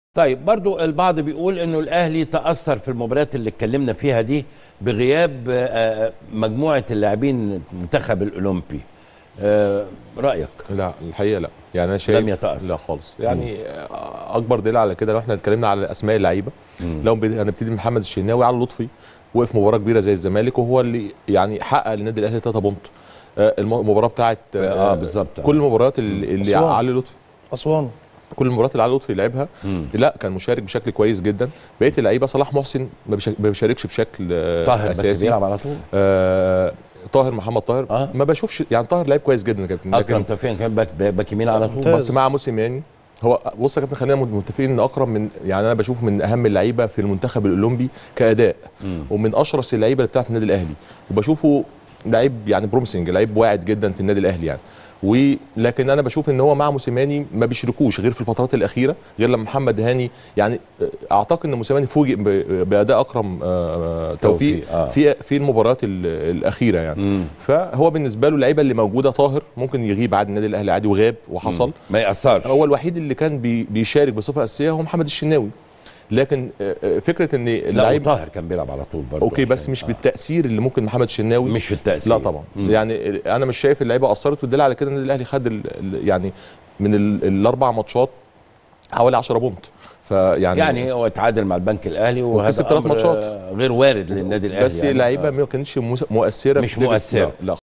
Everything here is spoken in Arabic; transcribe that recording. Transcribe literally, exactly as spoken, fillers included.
طيب برضو البعض بيقول انه الاهلي تاثر في المباريات اللي اتكلمنا فيها دي بغياب مجموعه اللاعبين المنتخب الاولمبي. رايك؟ لا الحقيقه لا، يعني انا شايف لم يتأثر. لا خالص. يعني مم. اكبر دليل على كده لو احنا اتكلمنا على اسماء اللعيبه، لو هنبتدي محمد الشناوي، علي لطفي وقف مباراه كبيره زي الزمالك وهو اللي يعني حقق للنادي الاهلي ثلاثة بونت. المباراه بتاعت اه بالظبط كل المباريات اللي, اللي علي لطفي اسوان كل المباريات اللي علي لطفي لعبها لا كان مشارك بشكل كويس جدا. بقيه اللعيبه صلاح محسن ما بيشاركش بشكل طاهر اساسي. بس بيلعب على طول. آه طاهر محمد طاهر آه. ما بشوفش، يعني طاهر لعيب كويس جدا يا كابتن، اكرم توفيق كان باك باك يمين على طول بس مع موسيماني. هو بص يا كابتن خلينا متفقين ان اكرم من يعني انا بشوف من اهم اللعيبه في المنتخب الاولمبي كاداء، مم. ومن اشرس اللعيبه اللي بتاعت النادي الاهلي، وبشوفه لعيب يعني بروميسنج، لعيب واعد جدا في النادي الاهلي يعني. ولكن انا بشوف ان هو مع موسيماني ما بيشركوش غير في الفترات الاخيره، غير لما محمد هاني يعني اعتقد ان موسيماني فوجئ باداء اكرم توفيق آه. في في المباريات الاخيره يعني. مم. فهو بالنسبه له اللعيبه اللي موجوده طاهر ممكن يغيب عاد النادي الاهلي عادي وغاب وحصل، مم. ما ياثرش. هو الوحيد اللي كان بي بيشارك بصفه اساسيه هو محمد الشناوي. لكن فكره ان اللعيب طاهر كان بيلعب على طول برضه اوكي بس مش آه. بالتاثير اللي ممكن محمد الشناوي، مش في التاثير لا طبعا. مم. يعني انا مش شايف اللعيبه اثرت، والدليل على كده ان الاهلي خد يعني من الاربع ماتشات حوالي عشرة بونت. فيعني يعني هو اتعادل مع البنك الاهلي وكسب ثلاث ماتشات غير وارد للنادي الاهلي، بس اللعيبه يعني ما كانتش مؤثره، مش مؤثره لا